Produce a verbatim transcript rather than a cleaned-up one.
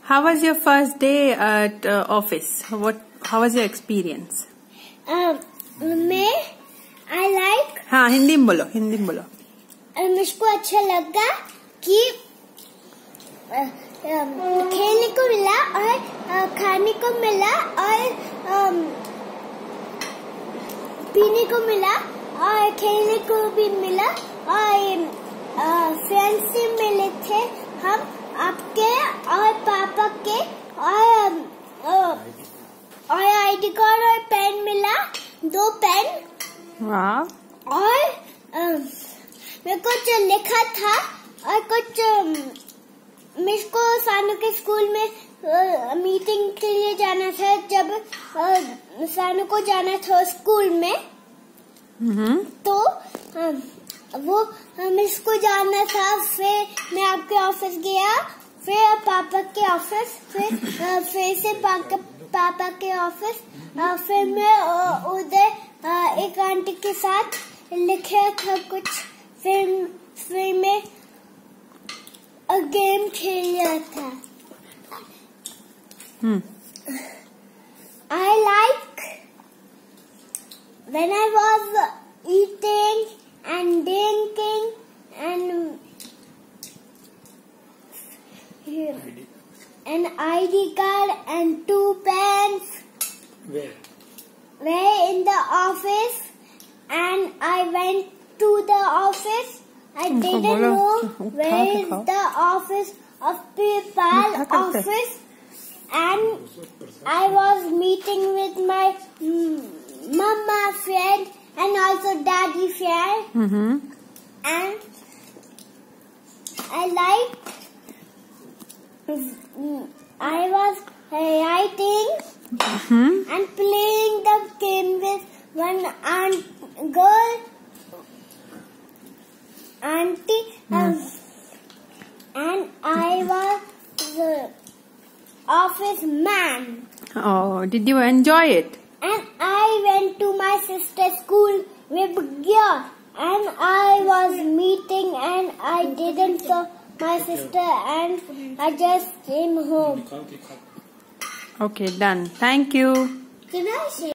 How was your first day at uh, office? What? How was your experience? Um, मैं I like. हाँ हिंदी में बोलो हिंदी में बोलो. मुझको अच्छा लगा कि खेलने को मिला और खाने को मिला और पीने को मिला और खेलने को भी मिला और फ्रेंड्स से मिले थे हम आपके और पापा के और और आईडी कार्ड और पेन मिला दो पेन. वाह. और मैं कुछ लिखा था और कुछ मुझको सानू के स्कूल में आ, मीटिंग के लिए जाना था जब आ, सानू को जाना था स्कूल में. mm-hmm. तो आ, वो मुझको जाना था. फिर मैं आपके ऑफिस गया फिर पापा के ऑफिस फिर फिर से पापा, पापा के ऑफिस फिर मैं उधर एक आंटी के साथ लिखा था कुछ. फिर फिर मैं गेम खेल रहा था. hmm. I like when I was eating and drinking and an I D card and two pens. Where? Where in the office, and I went to the office. I didn't know where is the office of PayPal office, and I was meeting with my mm, mama friend and also daddy friend. Mm-hmm. And I liked. I was writing mm-hmm. and playing the game with one aunt girl. Auntie, um, and I was the office man. Oh, did you enjoy it? And I went to my sister's school with gear, and I was meeting, and I didn't saw my sister, and I just came home. Okay, done. Thank you. Can I say?